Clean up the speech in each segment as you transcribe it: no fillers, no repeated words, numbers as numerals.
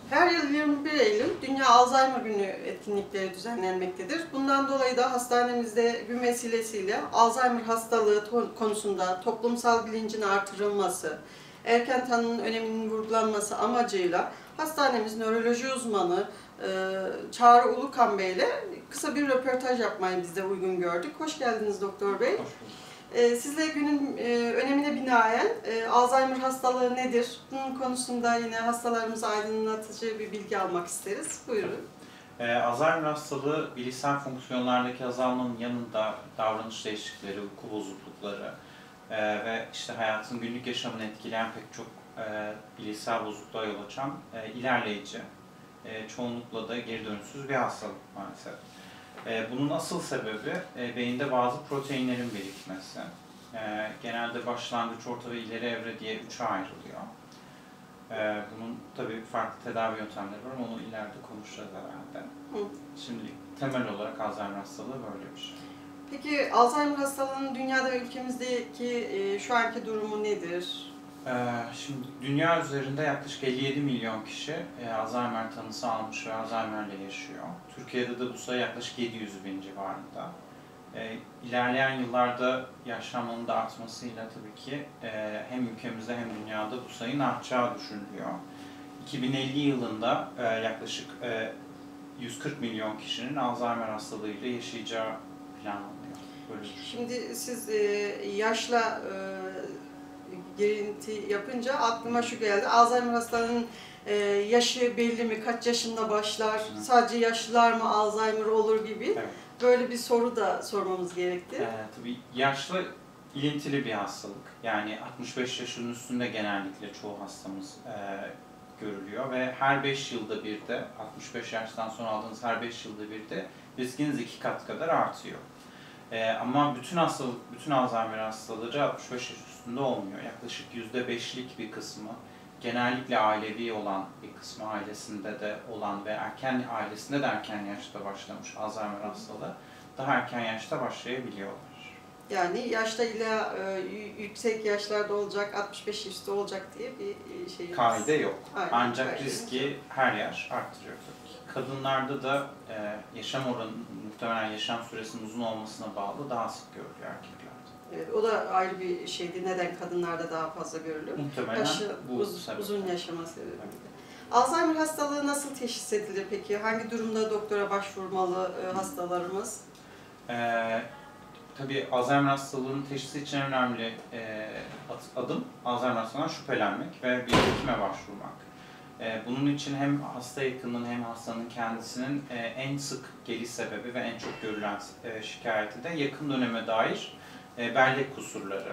Her yıl 21 Eylül Dünya Alzheimer Günü etkinlikleri düzenlenmektedir. Bundan dolayı da hastanemizde gün vesilesiyle Alzheimer hastalığı konusunda toplumsal bilincin artırılması, erken tanının öneminin vurgulanması amacıyla hastanemiz nöroloji uzmanı Çağrı Ulukan Bey ile kısa bir röportaj yapmayı biz de uygun gördük. Hoş geldiniz Doktor Bey. Hoş bulduk. Sizle günün önemine binaen Alzheimer hastalığı nedir? Bunun konusunda yine hastalarımıza aydınlatıcı bir bilgi almak isteriz. Buyurun. Alzheimer hastalığı bilişsel fonksiyonlardaki azalmanın yanında davranış değişiklikleri, uyku bozuklukları ve işte hayatın günlük yaşamını etkileyen pek çok bilişsel bozukluğa yol açan ilerleyici, çoğunlukla da geri dönüşsüz bir hastalık maalesef. Bunun asıl sebebi beyinde bazı proteinlerin birikmesi. Genelde başlangıç, orta ve ileri evre diye üçe ayrılıyor. Bunun tabii farklı tedavi yöntemleri var ama onu ileride konuşacağız herhalde. Şimdi temel olarak Alzheimer hastalığı böyle bir şey. Peki Alzheimer hastalığının dünyada ve ülkemizdeki şu anki durumu nedir? Şimdi dünya üzerinde yaklaşık 57 milyon kişi Alzheimer tanısı almış ve Alzheimer'le yaşıyor. Türkiye'de de bu sayı yaklaşık 700 bin civarında. İlerleyen yıllarda yaşlanmanın da artmasıyla tabii ki hem ülkemizde hem dünyada bu sayının artacağı düşünülüyor. 2050 yılında yaklaşık 140 milyon kişinin Alzheimer hastalığıyla yaşayacağı planlanıyor. Böyle. Şimdi siz yaşla girinti yapınca aklıma şu geldi. Alzheimer hastalığının yaşı belli mi? Kaç yaşında başlar? Sadece yaşlılar mı Alzheimer olur gibi? Evet. Böyle bir soru da sormamız gerekti. Tabii yaşla ilintili bir hastalık. Yani 65 yaşının üstünde genellikle çoğu hastamız görülüyor ve her 5 yılda bir de 65 yaştan sonra aldığınız her 5 yılda bir de riskiniz 2 kat kadar artıyor. Ama bütün Alzheimer hastaları 65 yaş üstünde olmuyor. Yaklaşık %5'lik bir kısmı, genellikle ailevi olan bir kısmı, ailesinde de olan ve ailesinde de erken yaşta başlamış Alzheimer hastalığı daha erken yaşta başlayabiliyorlar. Yani yaşta ile yüksek yaşlarda olacak, 65 üstü olacak diye bir şey. Kaide yok. Aynen, Ancak riski her yaş arttırıyor tabii ki. Kadınlarda da yaşam oranı, muhtemelen yaşam süresinin uzun olmasına bağlı daha sık görülüyor erkeklerde. Evet, o da ayrı bir şeydi. Neden kadınlarda daha fazla görülür? Muhtemelen bu uzun yaşama sebebiyle. Alzheimer hastalığı nasıl teşhis edilir peki? Hangi durumda doktora başvurmalı hastalarımız? Tabii Alzheimer hastalığının teşhisi için önemli adım Alzheimer hastalığından şüphelenmek ve bir hekime başvurmak. Bunun için hem hasta yakınının hem hastanın kendisinin en sık geliş sebebi ve en çok görülen şikayeti de yakın döneme dair bellek kusurları,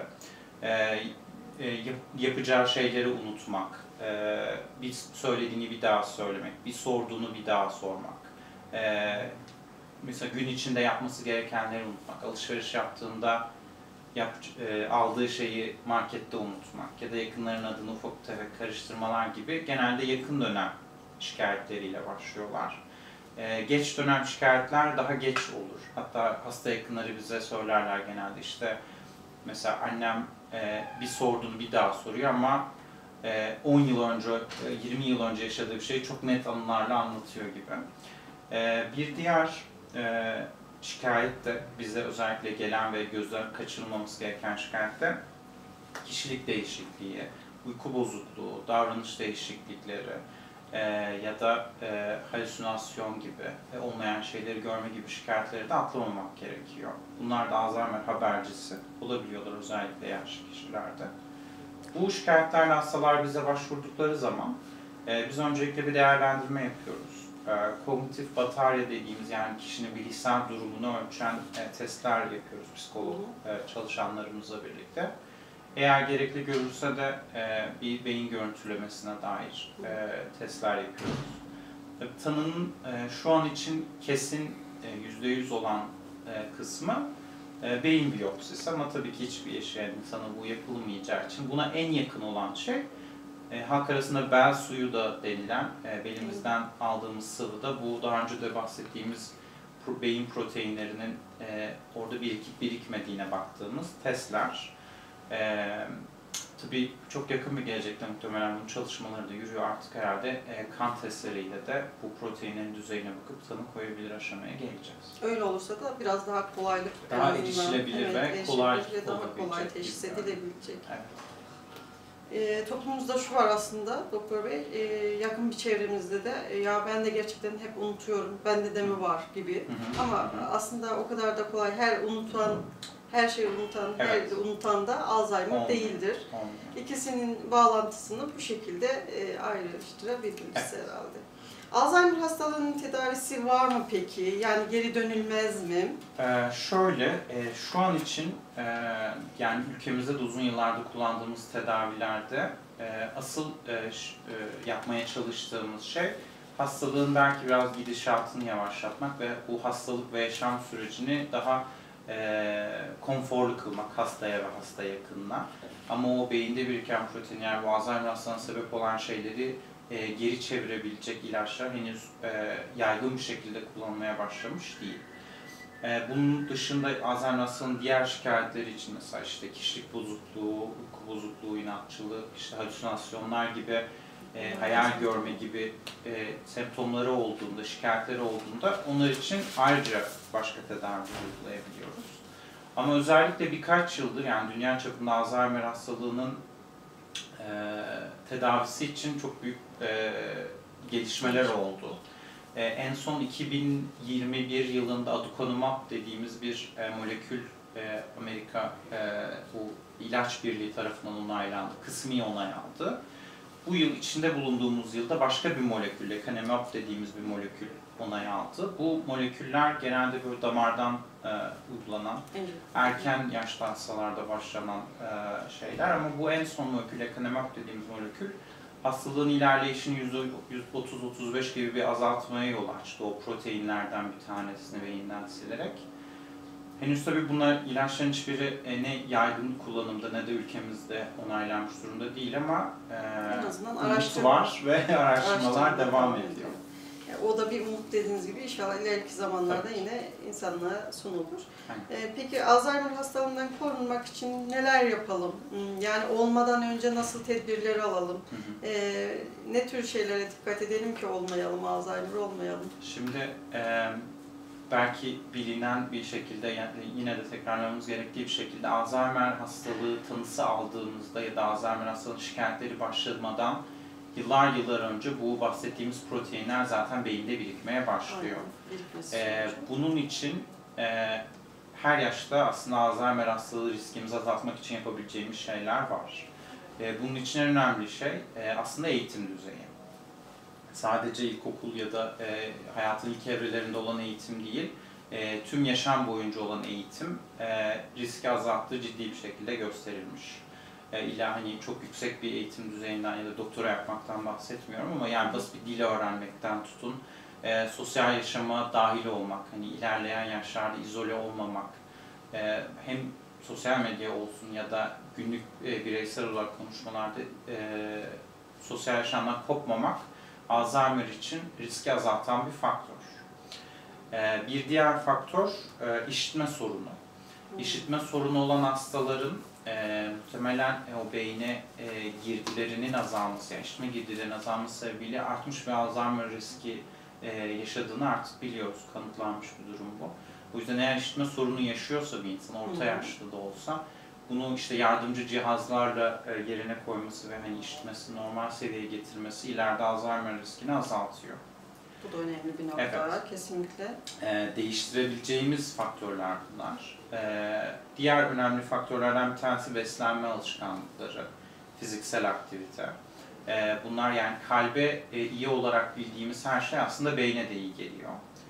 yapacağı şeyleri unutmak, bir söylediğini bir daha söylemek, bir sorduğunu bir daha sormak. Mesela gün içinde yapması gerekenleri unutmak, alışveriş yaptığında aldığı şeyi markette unutmak ya da yakınların adını ufak tefek karıştırmalar gibi genelde yakın dönem şikayetleriyle başlıyorlar. Geç dönem şikayetler daha geç olur. Hatta hasta yakınları bize söylerler genelde işte mesela annem bir sorduğunu bir daha soruyor ama 10 yıl önce, 20 yıl önce yaşadığı bir şeyi çok net anılarla anlatıyor gibi. Bir diğer şikayet de bize özellikle gelen ve gözden kaçırılmaması gereken şikayet de kişilik değişikliği, uyku bozukluğu, davranış değişiklikleri ya da halüsinasyon gibi olmayan şeyleri görme gibi şikayetleri de atlamamak gerekiyor. Bunlar da Alzheimer habercisi olabiliyorlar özellikle yaşlı kişilerde. Bu şikayetlerle hastalar bize başvurdukları zaman biz öncelikle bir değerlendirme yapıyoruz. Kognitif batarya dediğimiz yani kişinin bilişsel durumunu ölçen testler yapıyoruz psikolog çalışanlarımızla birlikte. Eğer gerekli görülse de bir beyin görüntülemesine dair testler yapıyoruz. Tanının şu an için kesin %100 olan kısmı beyin biyopsisi ama tabii ki hiçbir yaşayan insana bu yapılmayacağı için buna en yakın olan şey halk arasında bel suyu da denilen belimizden aldığımız sıvıda bu daha önce de bahsettiğimiz beyin proteinlerinin orada birikip birikmediğine baktığımız testler. tabii çok yakın bir gelecekte muhtemelen bunun çalışmaları da yürüyor artık herhalde. Kan testleriyle de bu proteinlerin düzeyine bakıp tanı koyabilir aşamaya geleceğiz. Öyle olursa da biraz daha kolaylık, daha en azından, erişilebilir evet, ve kolay ve daha kolay olabilecek teşhis gibi. edilebilecek. Evet. Toplumumuzda şu var aslında Doktor Bey, yakın bir çevremizde de ya ben de gerçekten hep unutuyorum, bende de mi var gibi. Ama aslında o kadar da kolay, her şeyi unutan, Evet. her unutan da Alzheimer Olmuyor. değildir. Olmuyor. İkisinin bağlantısını bu şekilde ayrıştırabiliriz Evet. herhalde. Alzheimer hastalığının tedavisi var mı peki? Yani geri dönülmez mi? Şu an için yani ülkemizde de uzun yıllardır kullandığımız tedavilerde asıl yapmaya çalıştığımız şey hastalığın belki biraz gidişatını yavaşlatmak ve bu hastalık ve yaşam sürecini daha konforlu kılmak hastaya ve hasta yakınına. Ama o beyinde biriken proteinler, bu Alzheimer hastalığına sebep olan şeyleri geri çevirebilecek ilaçlar henüz yaygın bir şekilde kullanılmaya başlamış değil. Bunun dışında Alzheimer hastalığının diğer şikayetleri için mesela işte kişilik bozukluğu, uyku bozukluğu, inatçılık, işte halüsinasyonlar gibi, hayal görme gibi semptomları olduğunda, şikayetleri olduğunda onlar için ayrıca başka tedavi uygulayabiliyoruz. Ama özellikle birkaç yıldır yani dünya çapında Alzheimer hastalığının tedavisi için çok büyük gelişmeler oldu. En son 2021 yılında aducanumab dediğimiz bir molekül Amerika bu ilaç birliği tarafından onaylandı, kısmi onay aldı. Bu yıl içinde bulunduğumuz yılda başka bir molekül, lecanemab dediğimiz bir molekül onay aldı. Bu moleküller genelde böyle damardan uygulanan, erken yaşta hastalarda başlanan şeyler ama bu en son molekül, lecanemab dediğimiz molekül hastalığın ilerleyişini %30-35 gibi bir azaltmaya yol açtı o proteinlerden bir tanesini beyinden silerek. Henüz tabii bunlar ilaçların hiçbiri ne yaygın kullanımda ne de ülkemizde onaylanmış durumda değil ama en azından umut var ve araştırmalar devam ediyor. Yani o da bir umut dediğiniz gibi inşallah ileriki zamanlarda yine insanlığa sunulur. Peki Alzheimer hastalığından korunmak için neler yapalım? Yani olmadan önce nasıl tedbirleri alalım? Ne tür şeylere dikkat edelim ki olmayalım, Alzheimer olmayalım? Şimdi belki bilinen bir şekilde yani yine de tekrarlamamız gerektiği bir şekilde Alzheimer hastalığı tanısı aldığımızda ya da Alzheimer hastalığı şikayetleri başlamadan yıllar önce bu bahsettiğimiz proteinler zaten beyinde birikmeye başlıyor. Bunun için her yaşta aslında Alzheimer hastalığı riskimizi azaltmak için yapabileceğimiz şeyler var. Bunun için en önemli şey aslında eğitim düzeyi. Sadece ilkokul ya da hayatın ilk evrelerinde olan eğitim değil, tüm yaşam boyunca olan eğitim riski azalttığı ciddi bir şekilde gösterilmiş. İlla hani çok yüksek bir eğitim düzeyinden ya da doktora yapmaktan bahsetmiyorum ama yani basit bir dil öğrenmekten tutun, sosyal yaşama dahil olmak, hani ilerleyen yaşlarda izole olmamak, hem sosyal medya olsun ya da günlük bireysel olarak konuşmalarda sosyal yaşamdan kopmamak Alzheimer için riski azaltan bir faktör. Bir diğer faktör işitme sorunu. İşitme sorunu olan hastaların muhtemelen o beyne girdilerinin azalması, yani işitme girdilerinin azalması sebebiyle artmış bir Alzheimer riski yaşadığını artık biliyoruz, kanıtlanmış bir durum bu. O yüzden eğer işitme sorunu yaşıyorsa bir insan, orta yaşlı da olsa, bunu işte yardımcı cihazlarla yerine koyması ve hani işitmesini normal seviyeye getirmesi ileride Alzheimer riskini azaltıyor. Bu da önemli bir nokta, evet. Kesinlikle. Değiştirebileceğimiz faktörler bunlar. Diğer önemli faktörlerden bir tanesi beslenme alışkanlıkları, fiziksel aktivite. Bunlar yani kalbe iyi olarak bildiğimiz her şey aslında beyne de iyi geliyor.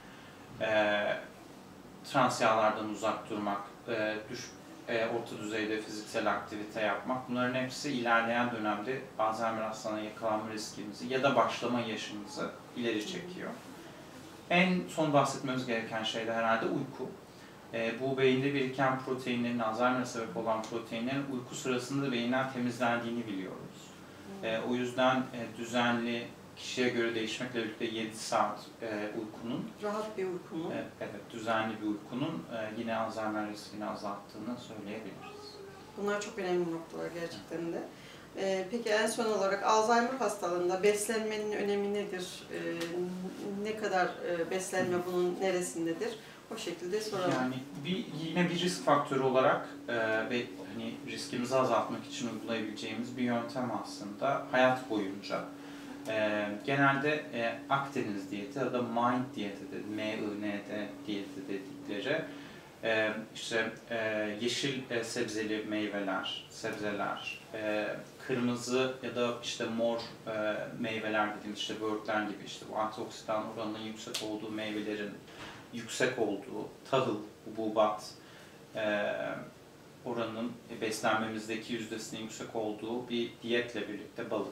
Trans yağlardan uzak durmak, orta düzeyde fiziksel aktivite yapmak, bunların hepsi ilerleyen dönemde Alzheimer hastalığına yakalanma riskimizi ya da başlama yaşımızı ileri çekiyor. En son bahsetmemiz gereken şey de herhalde uyku. Bu beyinde biriken proteinlerin, Alzheimer'a sebep olan proteinlerin uyku sırasında beyinden temizlendiğini biliyoruz. O yüzden düzenli, kişiye göre değişmekle birlikte 7 saat uykunun, rahat bir uykunun, evet, düzenli bir uykunun yine Alzheimer riskini azalttığını söyleyebiliriz. Bunlar çok önemli noktalar gerçekten de. Peki en son olarak Alzheimer hastalığında beslenmenin önemi nedir? Ne kadar beslenme bunun neresindedir? O şekilde soralım. Yani yine bir risk faktörü olarak ve hani riskimizi azaltmak için uygulayabileceğimiz bir yöntem aslında hayat boyunca. Genelde Akdeniz diyeti ya da MIND diyeti, M-I-N-D diyeti dedikleri işte yeşil sebzeli meyveler, sebzeler, kırmızı ya da işte mor meyveler dediğimiz işte böğürtlen gibi işte bu antioksidan oranının yüksek olduğu meyvelerin yüksek olduğu, tahıl, hububat oranının beslenmemizdeki yüzdesinin yüksek olduğu bir diyetle birlikte balık.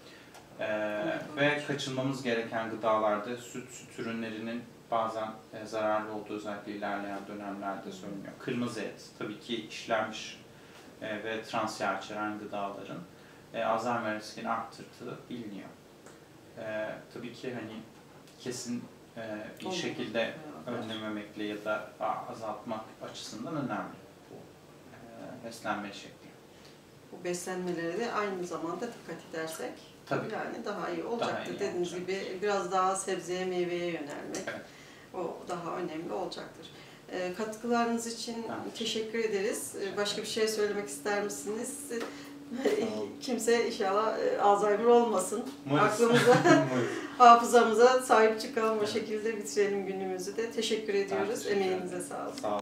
Ve kaçınmamız gereken gıdalarda süt ürünlerinin bazen zararlı olduğu özellikle ilerleyen dönemlerde söyleniyor. Kırmızı et, tabii ki işlenmiş ve trans yağ içeren gıdaların Alzheimer riskini arttırdığı biliniyor. Tabii ki hani kesin bir şekilde önlememekle ya da azaltmak açısından önemli bu beslenme şekli. Bu beslenmelere de aynı zamanda dikkat edersek tabii yani daha iyi olacaktır. Daha iyi Dediğiniz olacaktır. gibi biraz daha sebzeye, meyveye yönelmek Evet. o daha önemli olacaktır. Katkılarınız için teşekkür ederiz. Başka bir şey söylemek ister misiniz? Kimse inşallah Alzheimer olmasın. Aklımıza, hafızamıza sahip çıkalım. O şekilde bitirelim günümüzü de. Teşekkür ediyoruz. Emeğinize sağlık. Sağ olun.